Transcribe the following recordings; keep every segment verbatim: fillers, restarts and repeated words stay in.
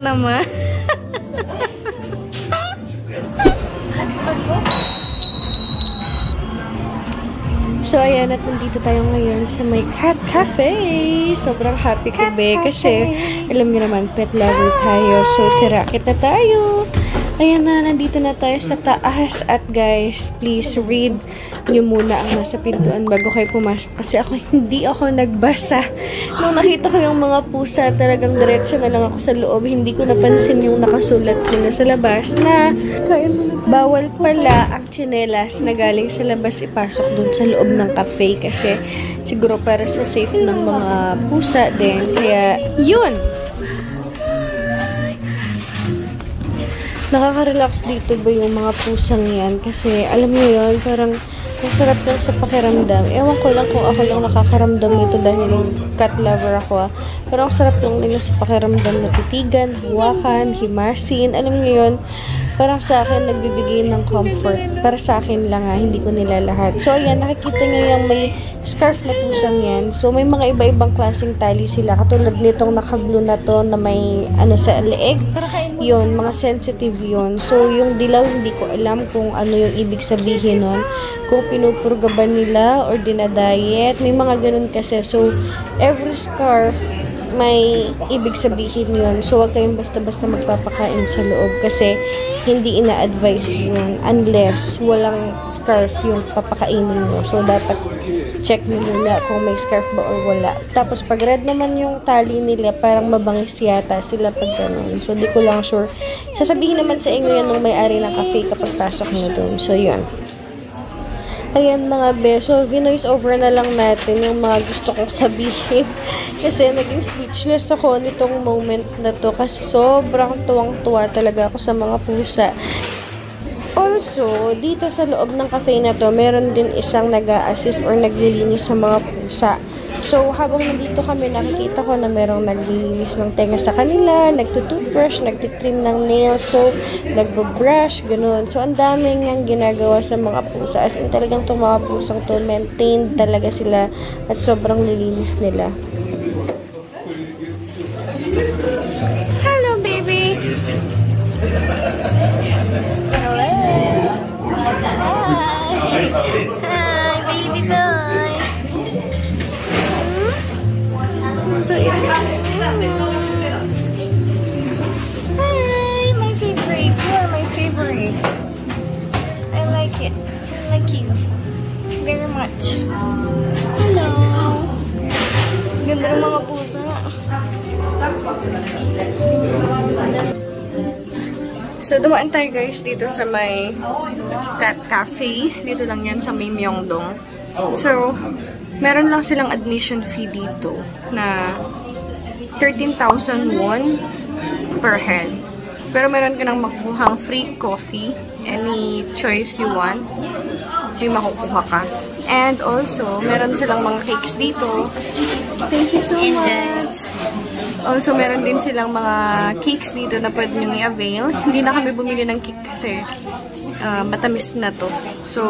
naman. So, ayan, at nandito tayo ngayon sa may Cat Cafe. Sobrang happy ko, be, kasi alam niyo naman, pet lover tayo. So, tirakit na tayo. Ayan na, nandito na tayo sa taas. At guys, please read nyo muna ang nasa pintuan bago kayo pumasok. Kasi ako, hindi ako nagbasa. Nung nakita ko yung mga pusa, talagang diretso na lang ako sa loob. Hindi ko napansin yung nakasulat nila sa labas na bawal pala ang tsinelas na galing sa labas ipasok dun sa loob ng cafe. Kasi siguro para sa safe ng mga pusa din. Kaya, yun! Nakaka-relax dito ba yung mga pusang yan? Kasi, alam mo yun, parang ang sarap lang sa pakiramdam. Ewan ko lang kung ako lang nakakaramdam nito dahil cat lover ako. Ah. Pero ang sarap lang nila sa pakiramdam na titigan, hawakan, himasin. Alam mo yun, parang sa akin nagbibigay ng comfort. Para sa akin lang ha, hindi ko nila lahat. So, ayan, nakikita nyo yung may scarf na pusang yan. So, may mga iba-ibang klaseng tali sila. Katulad nitong naka-blue na to na may ano sa leeg. Yun, mga sensitive yun. So, yung dilaw, hindi ko alam kung ano yung ibig sabihin nun. Kung pinupurga ba nila or dinadiet. May mga ganun kasi. So, every scarf may ibig sabihin yun. So, wag kayong basta-basta magpapakain sa loob kasi hindi ina-advise yun unless walang scarf yung papakainin nyo. So, dapat check nyo muna kung may scarf ba or wala. Tapos, pag red naman yung tali nila, parang mabangis yata sila pag ganun. So, di ko lang sure. Sasabihin naman sa inyo yan nung may-ari ng cafe kapag pasok nyo dun. So, yun. Ayan mga beso, vinoise over na lang natin yung mga gusto kong sabihin. Kasi naging speechless ako nitong moment na to kasi sobrang tuwang-tuwa talaga ako sa mga pusa. Also, dito sa loob ng cafe na to, meron din isang nag-a-assist or naglilinis sa mga pusa. So, habang nandito kami, nakikita ko na merong naglilinis ng tenga sa kanila, nagtutoothbrush, nagtitrim ng nails, so, nagbabrush, ganun. So, ang daming yung ginagawa sa mga pusa. As in, talagang itong mga pusang to, maintained talaga sila at sobrang lilinis nila. Hello, baby! Hello! Hi! Hi, baby boy! Hi, my favorite. You are my favorite. I like it. I like you very much. Hello. Ganda ng mga puso nga. So, dumaan tayo guys dito sa may Cat Cafe. Dito lang yan sa may Myeongdong. So, meron lang silang admission fee dito na thirteen thousand won per head. Pero meron ka nang makukuhang free coffee. Any choice you want, may makukuha ka. And also, meron silang mga cakes dito. Thank you so much! Also, meron din silang mga cakes dito na pwede nyo i-avail. Hindi na kami bumili ng cake kasi uh, matamis na to. So,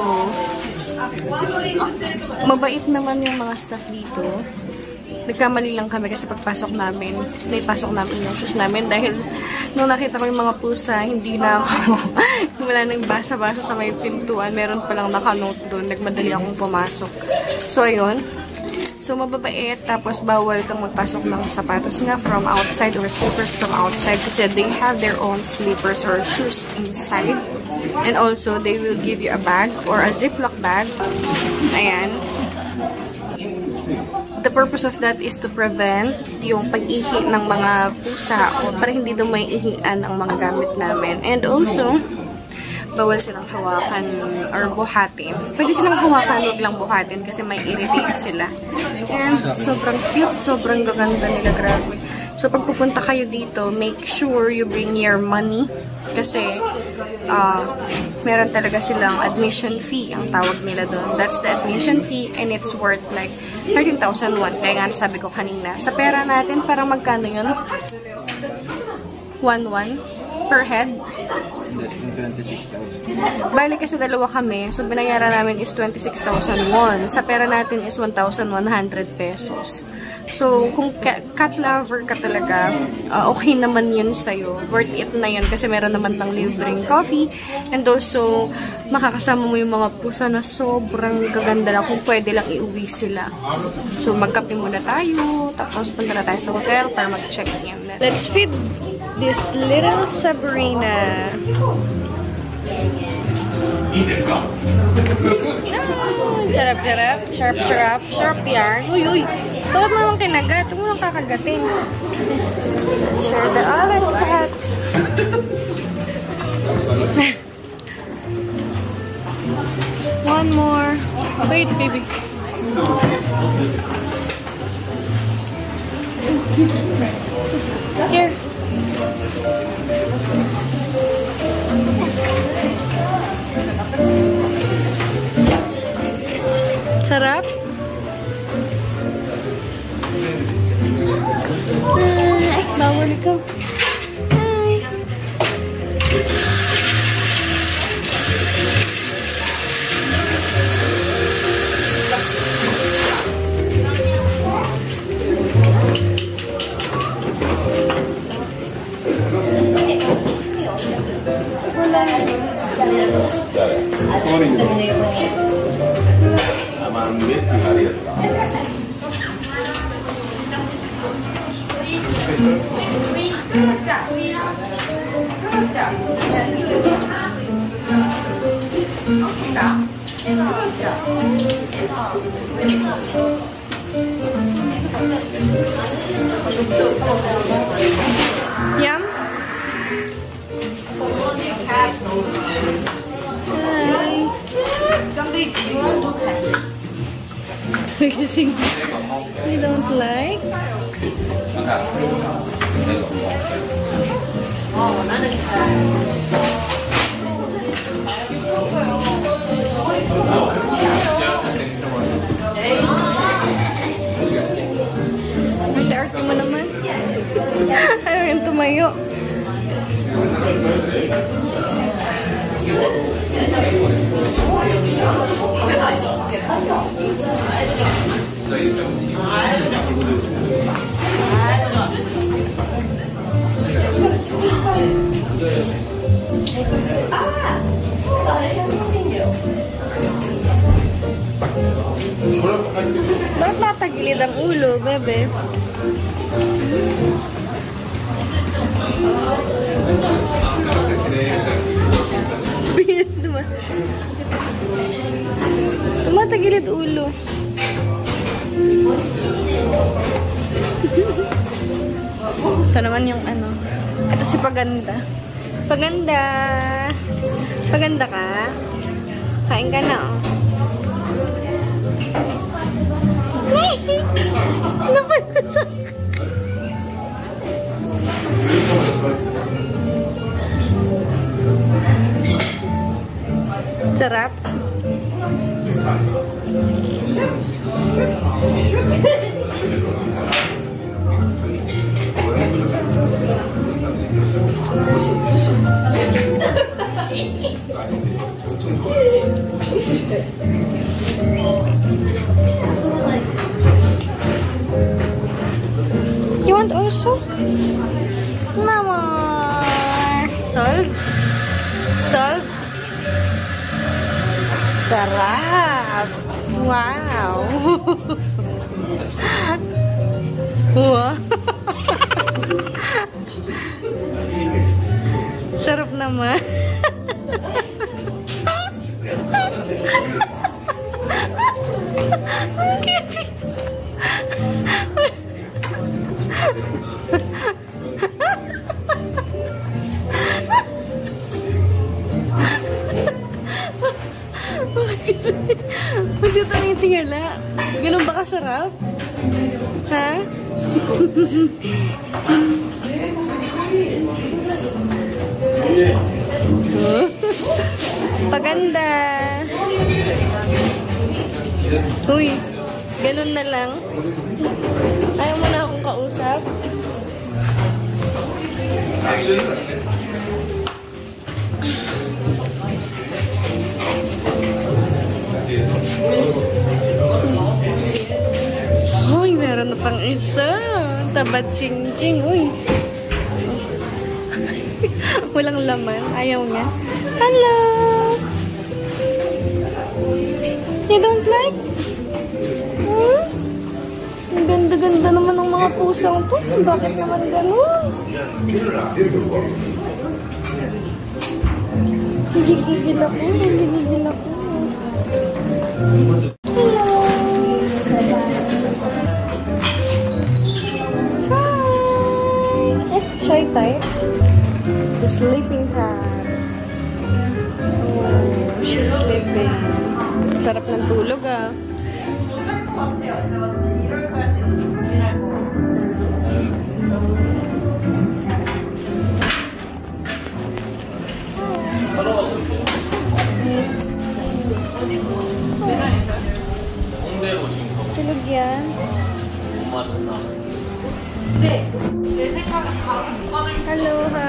mabait naman yung mga staff dito. Nagkamali lang kami kasi pagpasok namin, naipasok namin yung shoes namin dahil nung nakita ko yung mga pusa, hindi na ako, wala nang basa-basa sa may pintuan, meron palang naka-note doon, nagmadali akong pumasok. So, ayun. So, mababait, tapos bawal kang magpasok ng sapatos nga from outside or slippers from outside kasi they have their own slippers or shoes inside. And also, they will give you a bag or a Ziploc bag. Ayan. The purpose of that is to prevent yung pag-ihi ng mga pusa o para hindi daw may ihian ang mga gamit namin. And also, bawal silang hawakan or buhatin. Pwede silang hawakan, huwag lang buhatin kasi may irritate sila. And sobrang cute, sobrang gaganda nila, grabe. So, pag pupunta kayo dito, make sure you bring your money kasi uh, meron talaga silang admission fee, ang tawag nila doon. That's the admission fee and it's worth like thirteen thousand won. Kaya nga sabi ko kanina, sa pera natin, parang magkano yun? one one per head? twenty-six thousand. Bali kasi dalawa kami, so binayaran namin is twenty-six thousand won. Sa pera natin is one thousand one hundred pesos. So, kung cat, cat lover ka talaga, uh, okay naman yun sa'yo. Worth it na yun kasi meron naman tang libreng coffee. And also, makakasama mo yung mga pusa na sobrang gaganda lang kung pwede lang iuwi sila. So, magkape muna tayo. Tapos, punta na tayo sa hotel para mag-check in. Let's feed this little Sabrina. Sarap, sarap. Sharp, sarap. Sharp yarn. Uy, uy. Bakit mo naman kinagat? Huwag mo nang kakagatin. Share the other cats. One more. Wait, baby. Here. Sarap? Ay, bawal ikaw. Ay. Yum? Hi. Kasi you don't like? Ang arte mo naman. Ayaw yung tumayo. Bakit natagilid ang ulo, bebe? Tumatagilid ulo. Ito naman yung ano. Ito si Paganda. Paganda. Paganda ka? Kain ka na, oh. Ano ba nasa? Sarap? You want also? No more. Solve? Solve? Sarap! Wow! Wow! Sarap naman. Ba't yung tanitingala? Ganun ba kasarap? Ha? Paganda. Uy, ganun na lang. Ayaw mo na akong kausap. Uy, meron na pang isa. Tabat ching-ching. Uy. Walang laman. Ayaw niya. Hello! You don't like? Hmm? Ang ganda-ganda naman ng mga pusang to. Bakit naman ganun? Gigigil ako. Gigigil ako. Hello! Hi! Eh, shy type. The sleeping cat. Oh, she's sleeping. Sarap ng tulog ah. Tulog yan. Hello, ha.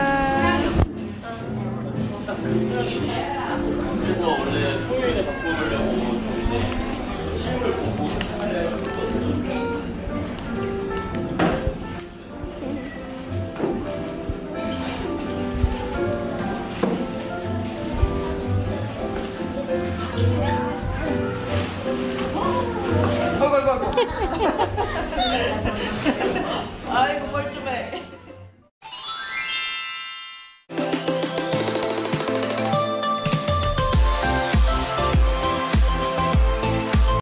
그래서 원래 토요일에 바꿔보려고 이제 시험을 보고 아이고 아이고 아이고